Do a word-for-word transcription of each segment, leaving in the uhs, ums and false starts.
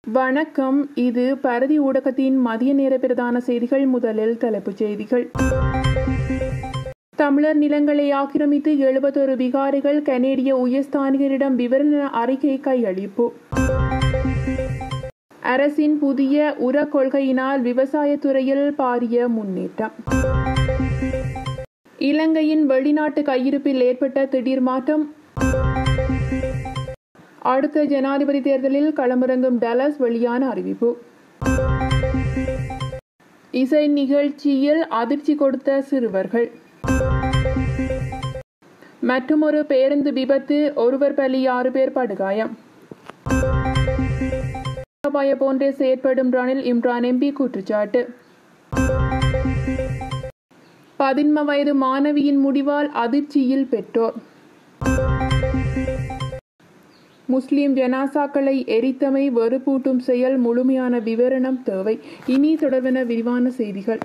வணக்கம். இது பரதி ஊடகத்தின் மதிய நேர பிரதான செய்திகள். முதலில் தலைப்புச் செய்திகள். தமிழர் நிலங்களை ஆக்கிரமித்து எழுபத்தொரு விகாரைகள் கனேடிய உயர்ஸ்தானிகரிடம் விவரண அறிக்கை கையளிப்பு. அரசின் புதிய உர கொள்கையினால் விவசாயத்துறையில் பாரிய முன்னேற்றம். இலங்கையின் வெளிநாட்டு கையிருப்பில் ஏற்பட்ட திடீர் மாற்றம். அடுத்த ஜனாதிபதி தேர்தலில் களமிறங்கும் டலஸ் வெளியான அறிவிப்பு. இசை நிகழ்ச்சியில் அதிர்ச்சி கொடுத்த சிறுவர்கள். மற்றுமொரு பேருந்து விபத்து, ஒருவர் பலி, ஆறு பேர் படுகாயம். போன்றே செயற்படும் ரணில் இம்ரான் எம்பி குற்றச்சாட்டு. பதின்ம வயது மாணவியின் முடிவால் அதிர்ச்சியில் பெற்றோர். முஸ்லிம் ஜனாசாக்களை எரித்தமை வெறுப்பூட்டும் செயல், முழுமையான விவரணம் தேவை. இனி தொடர்பான விரிவான செய்திகள்.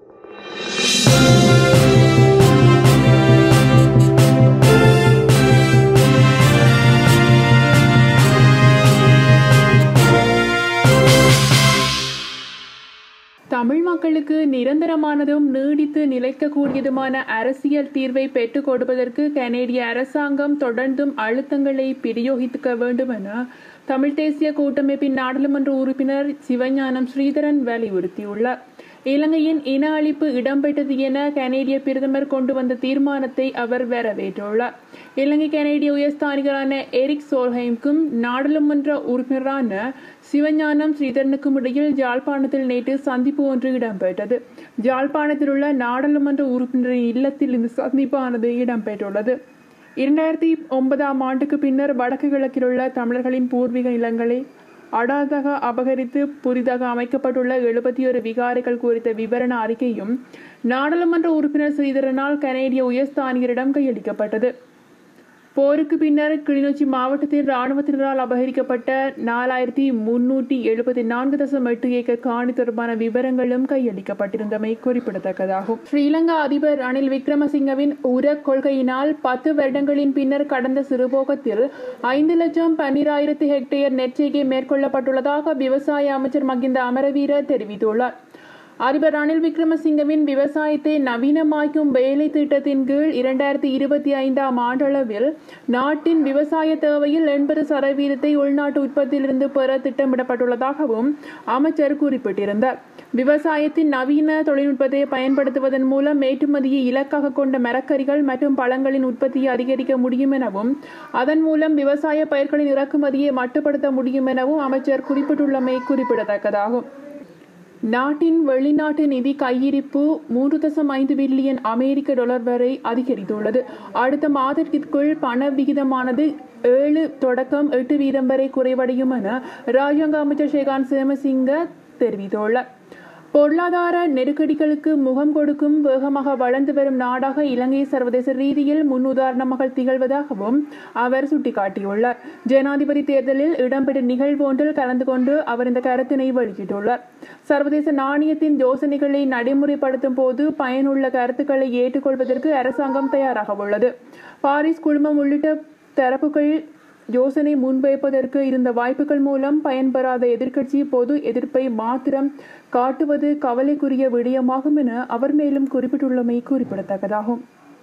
தமிழ் மக்களுக்கு நிரந்தரமானதும் நீடித்து நிலைக்கக்கூடியதுமான அரசியல் தீர்வை பெற்றுக் கொடுப்பதற்கு கனேடிய அரசாங்கம் தொடர்ந்தும் அழுத்தங்களை பிரயோகிக்க வேண்டும் என தமிழ் தேசிய கூட்டமைப்பின் நாடாளுமன்ற உறுப்பினர் சிவஞானம் ஸ்ரீதரன் வலியுறுத்தியுள்ளார். இலங்கையின் இன அழிப்பு இடம்பெற்றது என கனேடிய பிரதமர் கொண்டு வந்த தீர்மானத்தை அவர் வரவேற்றுள்ளார். இலங்கை கனேடிய உயர்ஸ்தானிகரான எரிக் சோல்ஹெய்முக்கும் நாடாளுமன்ற உறுப்பினரான சிவஞானம் ஸ்ரீதரனுக்கும் இடையில் ஜாழ்ப்பாணத்தில் நேற்று சந்திப்பு ஒன்று இடம்பெற்றது. ஜாழ்ப்பாணத்தில் உள்ள நாடாளுமன்ற உறுப்பினரின் இல்லத்தில் இந்த சந்திப்பானது இடம்பெற்றுள்ளது. இரண்டாயிரத்தி ஒன்பதாம் ஆண்டுக்கு பின்னர் வடக்கு கிழக்கில் உள்ள தமிழர்களின் பூர்வீக நிலங்களை அடாதாக அபகரித்து புதிதாக அமைக்கப்பட்டுள்ள எழுபத்தி ஒரு விகாரைகள் குறித்த விவரண அறிக்கையும் நாடாளுமன்ற உறுப்பினர் ஸ்ரீதரனால் கனேடிய உயர்ஸ்தானிகரிடம் கையளிக்கப்பட்டது. போருக்கு பின்னர் கிளிநொச்சி மாவட்டத்தில் இராணுவத்தினரால் அபகரிக்கப்பட்ட நாலாயிரத்தி முன்னூற்றி எழுபத்தி நான்கு தசம் எட்டு ஏக்கர் காணி தொடர்பான விவரங்களும் கையளிக்கப்பட்டிருந்தமை குறிப்பிடத்தக்கதாகும். ஸ்ரீலங்கா அதிபர் ரணில் விக்ரமசிங்கவின் உர கொள்கையினால் பத்து வருடங்களின் பின்னர் கடந்த சிறுபோகத்தில் ஐந்து லட்சம் பன்னிராயிரத்து ஹெக்டேயர் நெற்செய்கை மேற்கொள்ளப்பட்டுள்ளதாக விவசாய அமைச்சர் மகிந்த அமரவீர தெரிவித்துள்ளார். அதிபர் ரணில் விக்ரமசிங்கவின் விவசாயத்தை நவீனமாக்கும் வேலை திட்டத்தின் கீழ் இரண்டாயிரத்தி இருபத்தி ஐந்தாம் ஆண்டளவில் நாட்டின் விவசாய தேவையில் எண்பது சதவீதத்தை உள்நாட்டு உற்பத்தியிலிருந்து பெற திட்டமிடப்பட்டுள்ளதாகவும் அமைச்சர் குறிப்பிட்டிருந்தார். விவசாயத்தின் நவீன தொழில்நுட்பத்தை பயன்படுத்துவதன் மூலம் ஏற்றுமதியை இலக்காக கொண்ட மரக்கறிகள் மற்றும் பழங்களின் உற்பத்தியை அதிகரிக்க முடியும் எனவும் அதன் மூலம் விவசாய பயிர்களின் இறக்குமதியை மட்டுப்படுத்த முடியும் எனவும் அமைச்சர் குறிப்பிட்டுள்ளமை குறிப்பிடத்தக்கதாகும். நாட்டின் வெளிநாட்டு நிதி கையிருப்பு மூன்று தசம் ஐந்து பில்லியன் அமெரிக்க டாலர் வரை அதிகரித்துள்ளது. அடுத்த மாதத்திற்குள் பண விகிதமானது ஏழு தொடக்கம் எட்டு வீதம் வரை குறைவடையும் என ராஜாங்க அமைச்சர் ஷேகான் சேமசிங்க தெரிவித்துள்ளார். பொருளாதார நெருக்கடிகளுக்கு முகம் கொடுக்கும் வேகமாக வளர்ந்து வரும் நாடாக இலங்கை சர்வதேச ரீதியில் முன்னுதாரணமாக திகழ்வதாகவும் அவர் சுட்டிக்காட்டியுள்ளார். ஜனாதிபதி தேர்தலில் இடம்பெற்ற நிகழ்வு ஒன்றில் கலந்து கொண்டு அவர் இந்த கருத்தினை வெளியிட்டுள்ளார். சர்வதேச நாணயத்தின் யோசனைகளை நடைமுறைப்படுத்தும் போது பயனுள்ள கருத்துக்களை ஏற்றுக்கொள்வதற்கு அரசாங்கம் தயாராக உள்ளது. பாரிஸ் குழுமம் உள்ளிட்ட தரப்புகள் யோசனை முன்வைப்பதற்கு இருந்த வாய்ப்புகள் மூலம் பயன்பெறாத எதிர்க்கட்சி பொது எதிர்ப்பை மாத்திரம் காட்டுவது கவலைக்குரிய விடயமாகும் என அவர் மேலும் குறிப்பிட்டுள்ளமை குறிப்பிடத்தக்கதாகும்.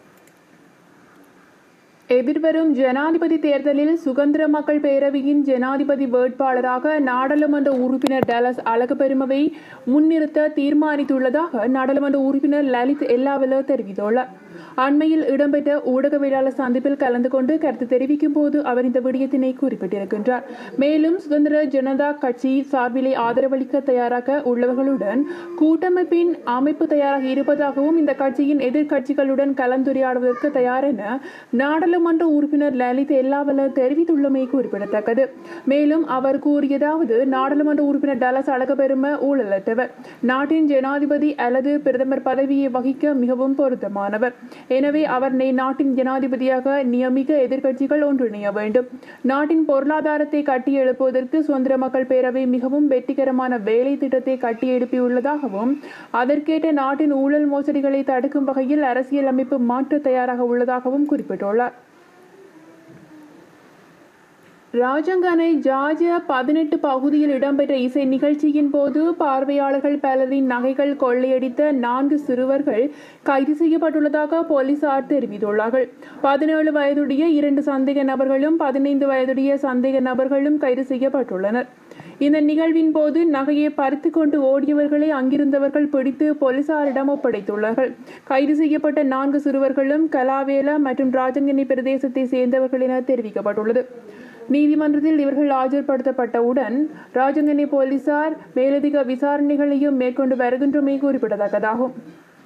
எதிர்வரும் ஜனாதிபதி தேர்தலில் சுதந்திர மக்கள் பேரவையின் ஜனாதிபதி வேட்பாளராக நாடாளுமன்ற உறுப்பினர் டலஸ் அழகுபெருமவை முன்னிறுத்த தீர்மானித்துள்ளதாக நாடாளுமன்ற உறுப்பினர் லலித் எல்லாவல தெரிவித்துள்ளார். அண்மையில் இடம்பெற்ற ஊடகவியலாளர் சந்திப்பில் கலந்து கொண்டு கருத்து தெரிவிக்கும் போது அவர் இந்த விடயத்தினை குறிப்பிட்டிருக்கின்றார். மேலும் சுதந்திர ஜனதா கட்சி சார்பிலே ஆதரவளிக்க தயாராக உள்ளவர்களுடன் கூட்டமைப்பின் அமைப்பு தயாராக இருப்பதாகவும் இந்த கட்சியின் எதிர்கட்சிகளுடன் கலந்துரையாடுவதற்கு தயார் என நாடாளுமன்ற உறுப்பினர் லலித் எல்லாவல தெரிவித்துள்ளமை குறிப்பிடத்தக்கது. மேலும் அவர் கூறியதாவது, நாடாளுமன்ற உறுப்பினர் டலஸ் அழகுபெரும ஊழலற்றவர், நாட்டின் ஜனாதிபதி அல்லது பிரதமர் பதவியை வகிக்க மிகவும் பொருத்தமானவர். எனவே அவரை நாட்டின் ஜனாதிபதியாக நியமிக்க எதிர்க்கட்சிகள் ஒன்றிணைய வேண்டும். நாட்டின் பொருளாதாரத்தை கட்டியெழுப்புவதற்கு சுதந்திர மக்கள் பேரவை மிகவும் வெற்றிகரமான வேலை திட்டத்தை கட்டியெழுப்பியுள்ளதாகவும் அதற்கேற்ற நாட்டின் ஊழல் மோசடிகளை தடுக்கும் வகையில் அரசியல் அமைப்பு மாற்ற தயாராக உள்ளதாகவும் குறிப்பிட்டுள்ளார். ராஜங்கனை ஜார்ஜிய பதினெட்டு பகுதியில் இடம்பெற்ற இசை நிகழ்ச்சியின் போது பார்வையாளர்கள் பலரின் நகைகள் கொள்ளையடித்த நான்கு சிறுவர்கள் கைது செய்யப்பட்டுள்ளதாக போலீசார் தெரிவித்துள்ளார்கள். பதினேழு வயதுடைய இரண்டு சந்தேக நபர்களும் பதினைந்து வயதுடைய சந்தேக நபர்களும் கைது செய்யப்பட்டுள்ளனர். இந்த நிகழ்வின் போது நகையை பறித்து கொண்டு ஓடியவர்களை அங்கிருந்தவர்கள் பிடித்து போலீசாரிடம் ஒப்படைத்துள்ளார்கள். கைது செய்யப்பட்ட நான்கு சிறுவர்களும் கலாவேலா மற்றும் ராஜங்கனி பிரதேசத்தை சேர்ந்தவர்கள் என தெரிவிக்கப்பட்டுள்ளது. நீதிமன்றத்தில் இவர்கள் ஆஜர்படுத்தப்பட்டவுடன் ராஜங்கனி போலீசார் மேலதிக விசாரணைகளையும் மேற்கொண்டு வருகின்றமை குறிப்பிடத்தக்கதாகும்.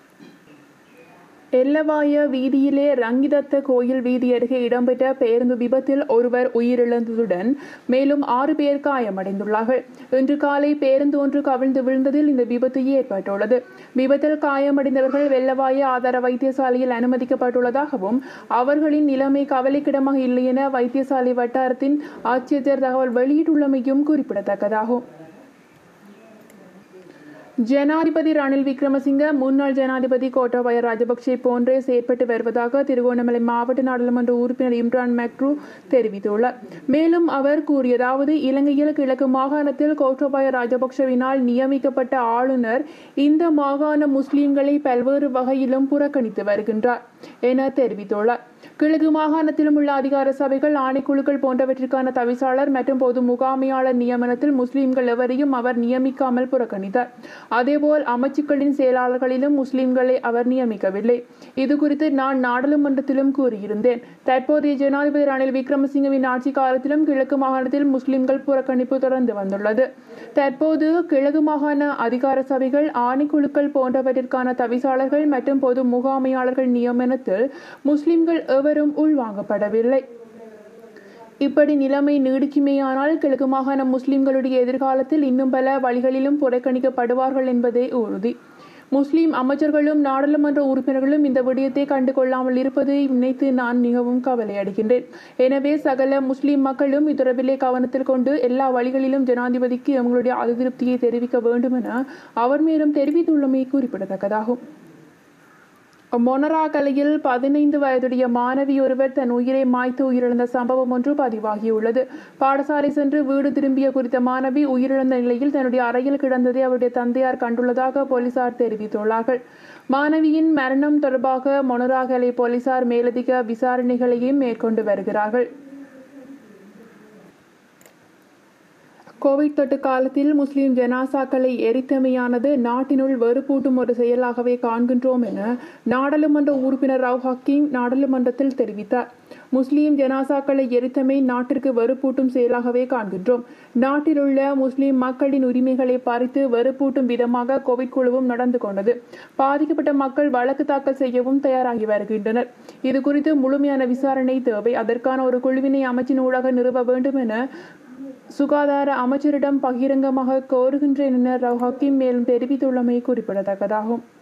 எல்லவாய வீதியிலே ரங்கிதத்த கோயில் வீதி அருகே இடம்பெற்ற பேருந்து விபத்தில் ஒருவர் உயிரிழந்ததுடன் மேலும் ஆறு பேர் காயமடைந்துள்ளார்கள். இன்று காலை பேருந்து ஒன்று கவிழ்ந்து விழுந்ததில் இந்த விபத்து ஏற்பட்டுள்ளது. விபத்தில் காயமடைந்தவர்கள் வெள்ளவாய ஆதார வைத்தியசாலையில் அனுமதிக்கப்பட்டுள்ளதாகவும் அவர்களின் நிலைமை கவலைக்கிடமாக இல்லை என வைத்தியசாலை வட்டாரத்தின் ஆட்சியர் தகவல் வெளியிட்டுள்ளமையும் குறிப்பிடத்தக்கதாகும். ஜனாதிபதி ரணில் விக்ரமசிங்க முன்னாள் ஜனாதிபதி கோட்டாபய ராஜபக்சே போன்றே செயற்பட்டு வருவதாக திருகோணமலை மாவட்ட நாடாளுமன்ற உறுப்பினர் இம்ரான் மக்ரூ தெரிவித்துள்ளார். மேலும் அவர் கூறியதாவது, இலங்கையில் கிழக்கு மாகாணத்தில் கோட்டாபய ராஜபக்சவினால் நியமிக்கப்பட்ட ஆளுநர் இந்த மாகாண முஸ்லிம்களை பல்வேறு வகையிலும் புறக்கணித்து வருகின்றார் என தெரிவித்துள்ளார். கிழக்கு மாகாணத்திலும் உள்ள அதிகார சபைகள், ஆணைக்குழுக்கள் போன்றவற்றிற்கான தவிசாளர் மற்றும் பொது முகாமையாளர் நியமனத்தில் முஸ்லிம்கள் எவரையும் அவர் நியமிக்காமல் புறக்கணித்தார். அதேபோல் அமைச்சுக்களின் செயலாளர்களிலும் முஸ்லிம்களை அவர் நியமிக்கவில்லை. இதுகுறித்து நான் நாடாளுமன்றத்திலும் கூறியிருந்தேன். தற்போதைய ஜனாதிபதி ரணில் விக்ரமசிங்கவின் ஆட்சி காலத்திலும் கிழக்கு மாகாணத்தில் முஸ்லிம்கள் புறக்கணிப்பு தொடர்ந்து வந்துள்ளது. தற்போது கிழக்கு மாகாண அதிகார சபைகள், ஆணைக்குழுக்கள் போன்றவற்றிற்கான தவிசாளர்கள் மற்றும் பொது முகாமையாளர்கள் நியமனத்தில் முஸ்லிம்கள் எவரும் உள்வாங்கப்படவில்லை. இப்படி நிலைமை நீடிக்குமேயானால் கிழக்கு மாகாண முஸ்லிம்களுடைய எதிர்காலத்தில் இன்னும் பல வழிகளிலும் புறக்கணிக்கப்படுவார்கள் என்பதே உறுதி. முஸ்லிம் அமைச்சர்களும் நாடாளுமன்ற உறுப்பினர்களும் இந்த விடயத்தை கண்டு கொள்ளாமல் இருப்பதை நினைத்து நான் மிகவும் கவலையடைகின்றேன். எனவே சகல முஸ்லிம் மக்களும் இத்தொடர்பிலே கவனத்தில் கொண்டு எல்லா வழிகளிலும் ஜனாதிபதிக்கு எங்களுடைய அதிருப்தியை தெரிவிக்க வேண்டும் என அவர் மேலும் தெரிவித்துள்ளமை குறிப்பிடத்தக்கதாகும். மொனராகலையில் பதினைந்து வயதுடைய மாணவி ஒருவர் தன் உயிரை மாய்த்து உயிரிழந்த சம்பவம் ஒன்று பதிவாகியுள்ளது. பாடசாலை சென்று வீடு திரும்பிய குறித்த மாணவி உயிரிழந்த நிலையில் தன்னுடைய அறையில் கிடந்ததை அவருடைய தந்தையார் கண்டுள்ளதாக போலீசார் தெரிவித்துள்ளார்கள். மாணவியின் மரணம் தொடர்பாக மொனராகலை போலீசார் மேலதிக விசாரணைகளையும் மேற்கொண்டு வருகிறார்கள். கோவிட் தொற்று காலத்தில் முஸ்லிம் ஜனாசாக்களை எரித்தமையானது நாட்டினுள் வெறுப்பூட்டும் ஒரு செயலாகவே காண்கின்றோம் என நாடாளுமன்ற உறுப்பினர் ரவு ஹக்கீம் நாடாளுமன்றத்தில் தெரிவித்தார். முஸ்லிம் ஜனாசாக்களை எரித்தமை நாட்டிற்கு வெறுப்பூட்டும் செயலாகவே காண்கின்றோம். நாட்டிலுள்ள முஸ்லிம் மக்களின் உரிமைகளை பறித்து வெறுப்பூட்டும் விதமாக கோவிட் குழுவும் நடந்து கொண்டது. பாதிக்கப்பட்ட மக்கள் வழக்கு தாக்கல் செய்யவும் தயாராகி வருகின்றனர். இதுகுறித்து முழுமையான விசாரணை தேவை. அதற்கான ஒரு குழுவினை அமைச்சின் ஊடாக நிறுவ வேண்டும் என சுகாதார அமைச்சரிடம் பகிரங்கமாக கோருகின்றேன் என ரவு ஹக்கீம் மேலும் தெரிவித்துள்ளமை குறிப்பிடத்தக்கதாகும்.